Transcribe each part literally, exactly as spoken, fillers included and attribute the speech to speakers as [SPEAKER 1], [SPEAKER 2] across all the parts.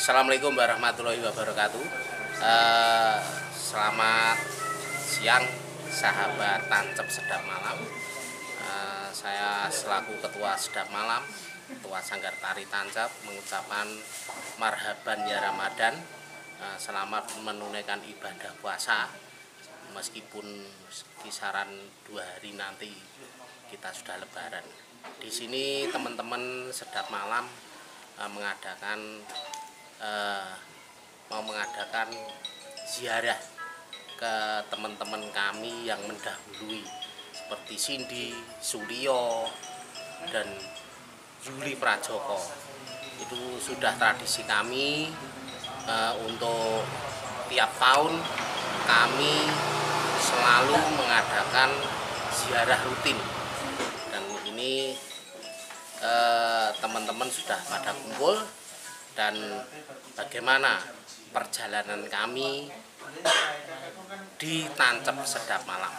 [SPEAKER 1] Assalamualaikum warahmatullahi wabarakatuh. uh, Selamat siang sahabat Tancep Sedap Malam. uh, Saya selaku Ketua Sedap Malam, Ketua Sanggar Tari Tancep, mengucapkan marhaban ya Ramadan. uh, Selamat menunaikan ibadah puasa. Meskipun kisaran dua hari nanti kita sudah lebaran. Di sini teman-teman Sedap Malam uh, mengadakan uh, mau mengadakan ziarah ke teman-teman kami yang mendahului seperti Cindy, Sulio, dan Yuli Prajoko. Itu sudah tradisi kami uh, untuk tiap tahun kami selalu mengadakan ziarah rutin. Dan ini teman-teman eh, sudah pada kumpul. Dan bagaimana perjalanan kami di Tancep Sedap Malam.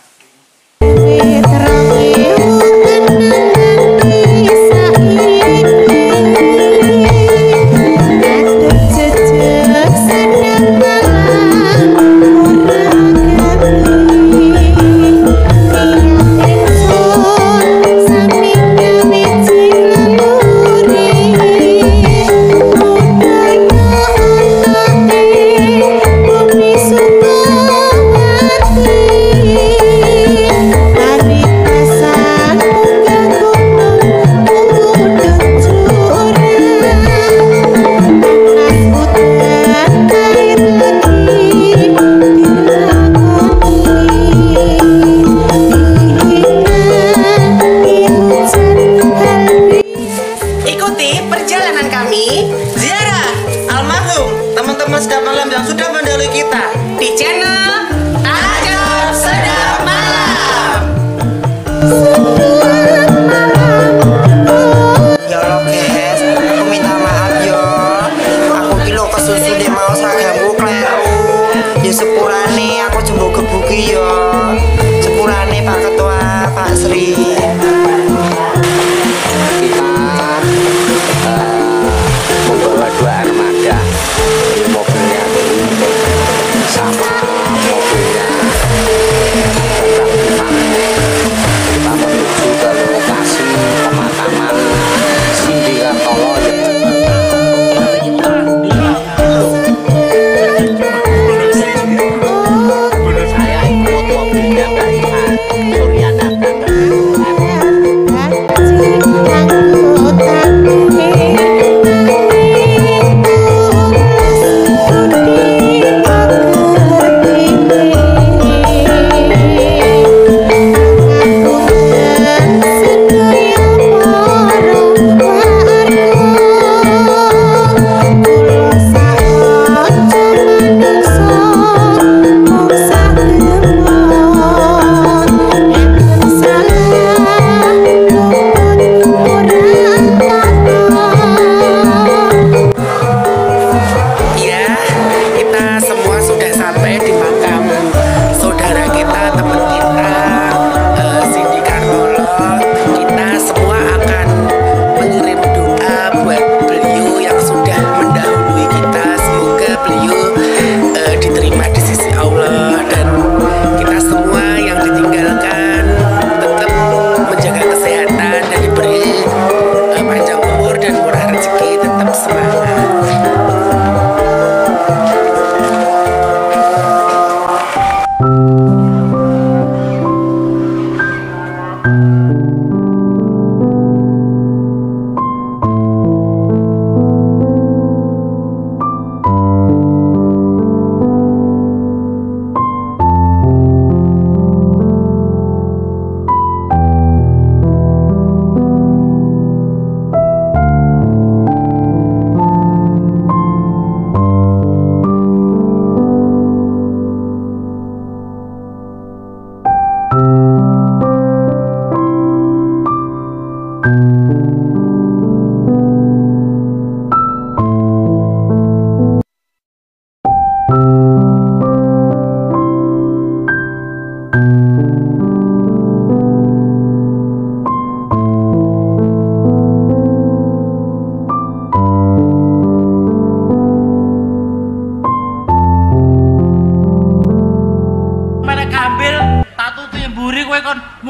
[SPEAKER 2] Ziarah almarhum teman-teman Sedap Malam yang sudah mendahului kita di channel Tancep Sedap Malam.
[SPEAKER 3] Ya Allah guys, aku minta maaf yo. Aku kilo kesusu deh mau seragamku kleru. Ya sepurane aku jembo gebuki yo. Sepurane Pak Ketua, Pak Sri.
[SPEAKER 1] Membawa dua armada, mobilnya sama mobilnya kita menuju ke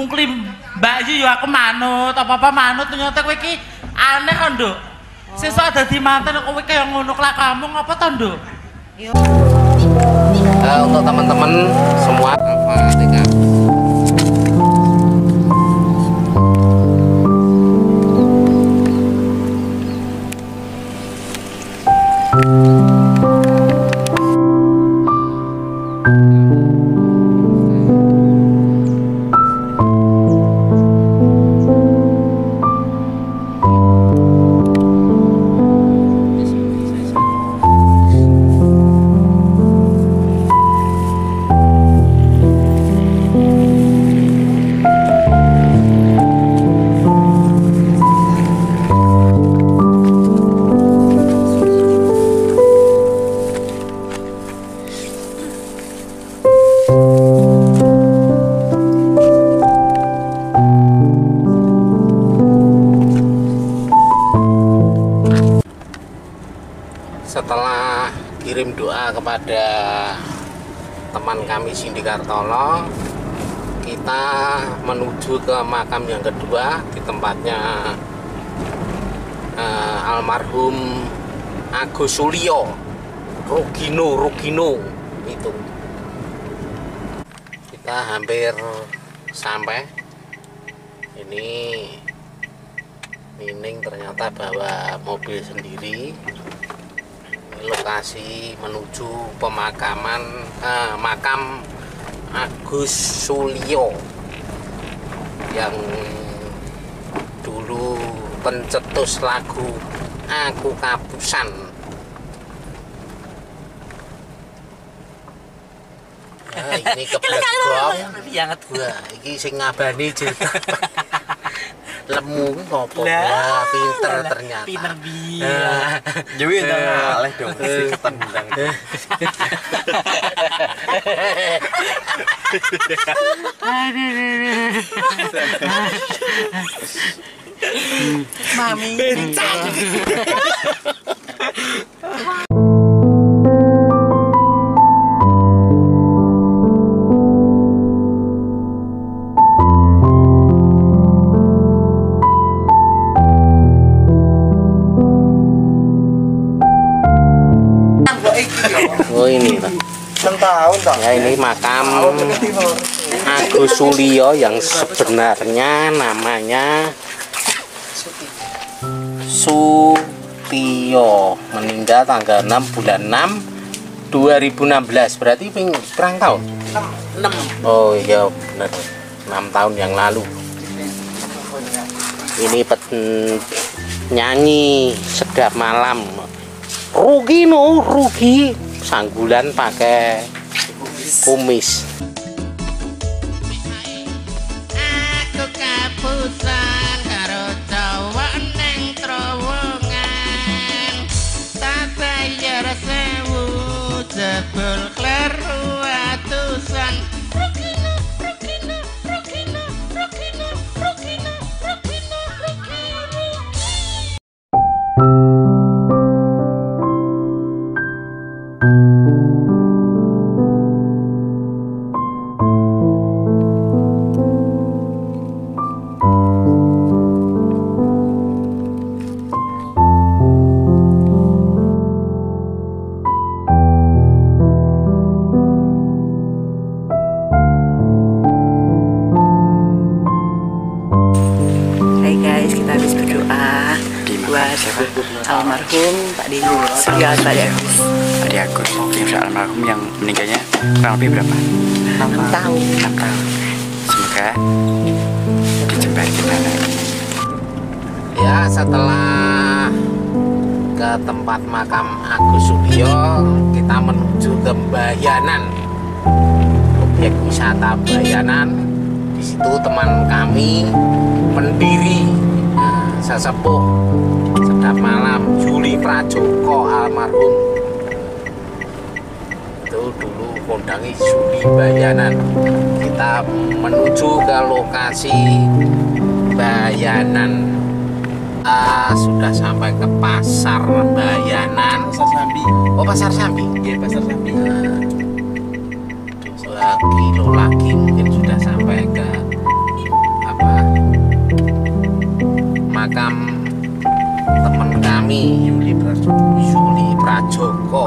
[SPEAKER 4] mungkli Mbak Yu aku manut, apa-apa manut ternyata kowe iki aneh kok, Nduk. Sesuk dadi manten kowe kaya ngono kamu apa to, Nduk?
[SPEAKER 1] Uh, untuk teman-teman semua apa tinggal setelah kirim doa kepada teman kami Cindy Kartolo, kita menuju ke makam yang kedua di tempatnya uh, almarhum Agus Sulio Rugino Rugino itu. Kita hampir sampai. Ini Nining ternyata bawa mobil sendiri. Lokasi menuju pemakaman eh, makam Agus Sulio yang dulu pencetus lagu Aku Kapusan. Nah, ini keblegong. Wah, iki sing ngabani cerita. Lemu ngopo ya, pinter ternyata.
[SPEAKER 4] Pinter biar.
[SPEAKER 5] Jadi udah ngaleh dong, tendang.
[SPEAKER 4] Mami.
[SPEAKER 1] Oh ini Pak.
[SPEAKER 3] Tahun toh.
[SPEAKER 1] Ya ini makam Agus Sulio yang sebenarnya namanya Sutio, meninggal tanggal enam bulan enam dua ribu enam belas. Berarti ping berapa tahun?
[SPEAKER 4] enam.
[SPEAKER 1] Oh iya benar. enam tahun yang lalu. Ini pet nyanyi sedap malam. Rugi no, rugi. Sanggulan pakai kumis.
[SPEAKER 4] Aku kapusan karo cowok neng terowongan. Tak bayar sewu jebul kleru atusan. Rugino, rugino, rugino, rugino, rugino, rugino, rugino.
[SPEAKER 2] Hai guys, kita habis berdoa buat almarhum Pak Di Surya Pak Di Agus.
[SPEAKER 5] Pak Di Agus, yang almarhum yang meninggalnya kurang lebih berapa?
[SPEAKER 2] enam tahun.
[SPEAKER 5] enam tahun. Semoga dijembar gimana.
[SPEAKER 1] Ya setelah ke tempat makam Agus Sulio, kita menuju ke Bayanan, objek wisata Bayanan. Di situ teman kami pendiri eh, sesepuh sedap malam Juli Prajoko almarhum itu dulu kondangi Juli Bayanan. Kita menuju ke lokasi Bayanan. Uh, sudah sampai ke pasar Bayanan.
[SPEAKER 5] Pasar Sambi.
[SPEAKER 1] Oh pasar Sambi.
[SPEAKER 5] Iya pasar Sambi.
[SPEAKER 1] Dua kilo lagi mungkin sudah sampai ke makam teman kami Yuli Prajoko. Yuli Prajoko.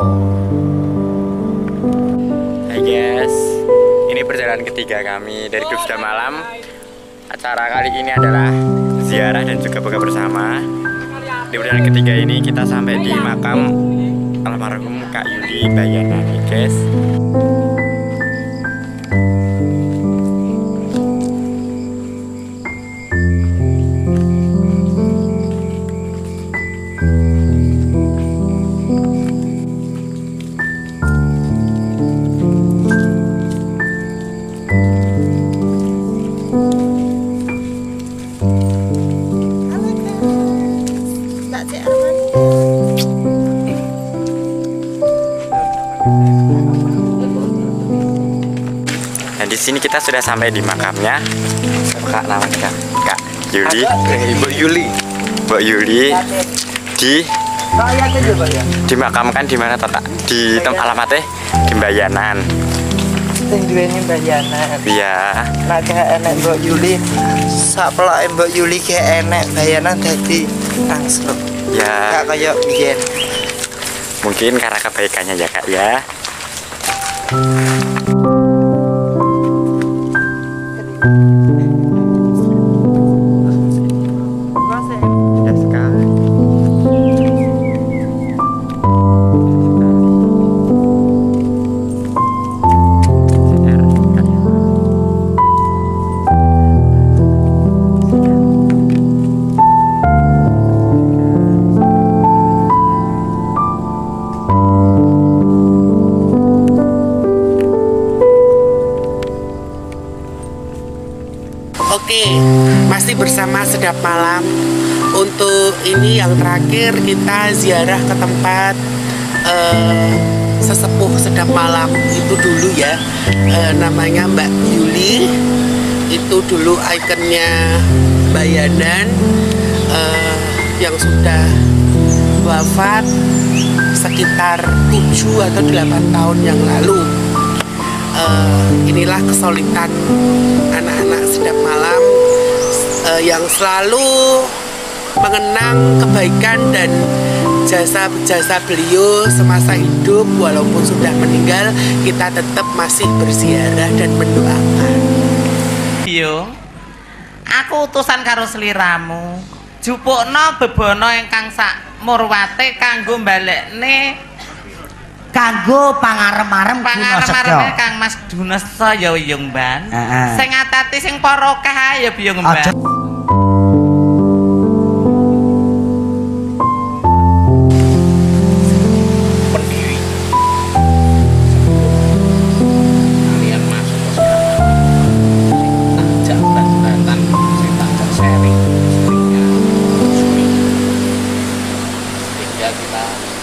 [SPEAKER 5] Hai guys, ini perjalanan ketiga kami dari grup Sudah Malam. Acara kali ini adalah ziarah dan juga buka bersama. Di perjalanan ketiga ini kita sampai di makam almarhum Kak Yuli Bayana nih guys. Nah, di sini kita sudah sampai di makamnya. Kak namanya Kak Yuli.
[SPEAKER 1] Ibu Yuli.
[SPEAKER 5] Bu Yuli di dimakamkan di mana Tata? Di tempat alamatnya di Bayanan.
[SPEAKER 3] Sing duweni Bayanan.
[SPEAKER 5] Iya.
[SPEAKER 3] Nah kayak enek Mbak Yuli, sapeloke Mbak Yuli kayak enek Bayanan dadi angslup.
[SPEAKER 5] Ya.
[SPEAKER 3] Gak kayak biyen.
[SPEAKER 5] Mungkin karena kebaikannya ya Kak ya. Indah sekali.
[SPEAKER 6] Oke, masih bersama Sedap Malam. Untuk ini yang terakhir kita ziarah ke tempat uh, sesepuh Sedap Malam itu dulu ya, uh, namanya Mbak Yuli. Itu dulu ikonnya Bayanan uh, yang sudah wafat sekitar tujuh atau delapan tahun yang lalu. Uh, inilah kesulitan anak-anak Sedap Malam uh, yang selalu mengenang kebaikan dan jasa-jasa beliau semasa hidup. Walaupun sudah meninggal, kita tetap masih berziarah dan mendoakan.
[SPEAKER 4] Yo, aku utusan karo sliramu. Jupukno bebono ingkang sak murwate kanggo balekne
[SPEAKER 7] kanggo pangarem-arem
[SPEAKER 4] pangarem-areme Kang Mas Dunesa ya Yung Ban.
[SPEAKER 7] Heeh.
[SPEAKER 4] Sing atati sing para akeh ya Yung Ban.
[SPEAKER 1] Pendiri. Kalian masuk ke tajak batan, si tajak sharing, sharingnya Sumi. Sehingga kita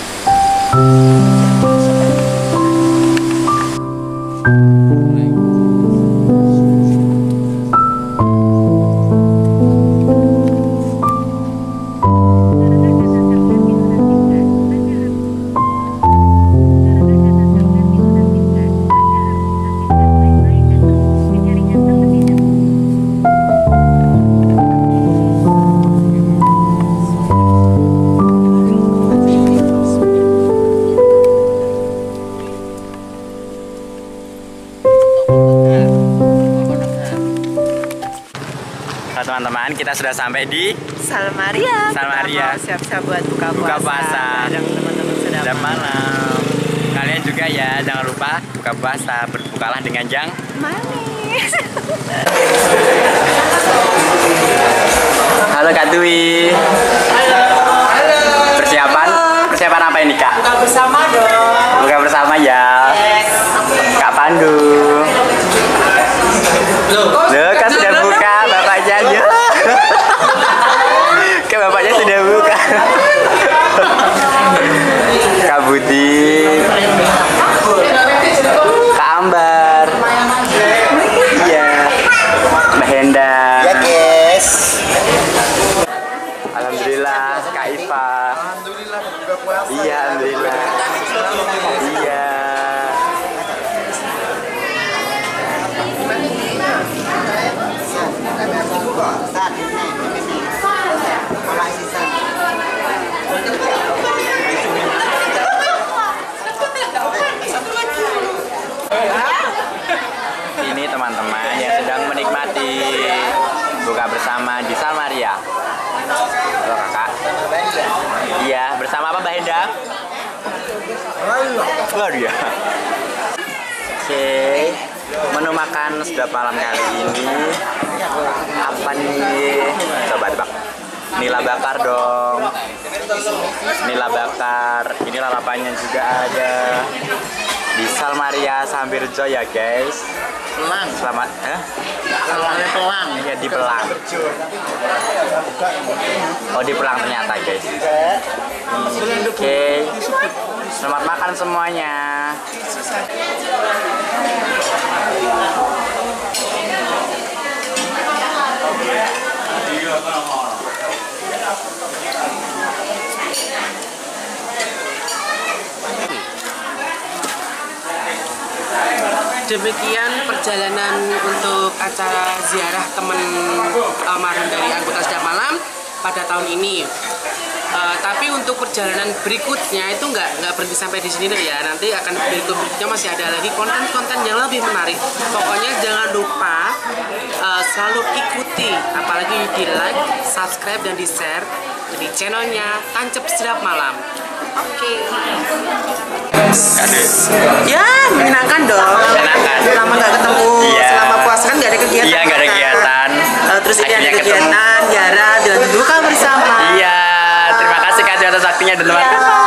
[SPEAKER 5] teman-teman, kita sudah sampai di
[SPEAKER 3] Salmaria.
[SPEAKER 5] Salmaria.
[SPEAKER 3] Siap-siap buat buka puasa.
[SPEAKER 5] Buka puasa.
[SPEAKER 3] Bareng teman-teman Sedap
[SPEAKER 5] Sedap Malam. Kalian juga ya, jangan lupa buka puasa, berbukalah dengan yang
[SPEAKER 3] manis.
[SPEAKER 5] Halo Kak Dwi.
[SPEAKER 3] Halo.
[SPEAKER 5] Persiapan? Persiapan apa ini Kak?
[SPEAKER 3] Buka bersama dong.
[SPEAKER 5] Buka bersama ya.
[SPEAKER 3] Yes.
[SPEAKER 5] Kak Pandu. Loh, kan sudah buka bapaknya aja. Kan bapaknya sudah buka. Kak Budi. Kak Ambar. Iya. Mbak Henda.
[SPEAKER 3] Ya guys.
[SPEAKER 5] Alhamdulillah Kak Iva.
[SPEAKER 3] Alhamdulillah buka puasa.
[SPEAKER 5] Iya, alhamdulillah. Iya. teman-teman yang sedang menikmati buka bersama di Salmaria. Halo kakak. Iya, bersama apa Mbak Hendang? Luar ya. Oke, menu makan sudah malam kali ini apa nih? Coba tebak. Nila bakar dong. Nila bakar. Ini lalapannya juga ada di Salmaria Sambirjo ya guys.
[SPEAKER 1] Pelang.
[SPEAKER 5] Selamat. Eh?
[SPEAKER 1] Salmaria Pelang.
[SPEAKER 5] Ya di Pelang. Oh di Pelang ternyata guys. Oke. Selamat makan semuanya.
[SPEAKER 6] Demikian perjalanan untuk acara ziarah teman almarhum dari anggota Sedap Malam pada tahun ini. Uh, tapi untuk perjalanan berikutnya itu nggak nggak berhenti sampai di sini ya. Nanti akan berikut berikutnya masih ada lagi konten-konten yang lebih menarik. Pokoknya jangan lupa uh, selalu ikuti, apalagi di like, subscribe dan di share di channelnya Tancap Sedap Malam. Oke.
[SPEAKER 5] Okay.
[SPEAKER 6] Ya menyenangkan dong.
[SPEAKER 5] Menyenangkan.
[SPEAKER 6] Selama nggak ketemu,
[SPEAKER 5] Iya.
[SPEAKER 6] selama puasa kan nggak ada kegiatan.
[SPEAKER 5] Iya, nggak ada
[SPEAKER 6] kan?
[SPEAKER 5] kegiatan.
[SPEAKER 6] Uh, terus ini ada
[SPEAKER 5] Akhirnya
[SPEAKER 6] kegiatan, Yara dan buka bersama.
[SPEAKER 5] Iya, terima kasih Kak atas waktunya dan teman.
[SPEAKER 6] Iya.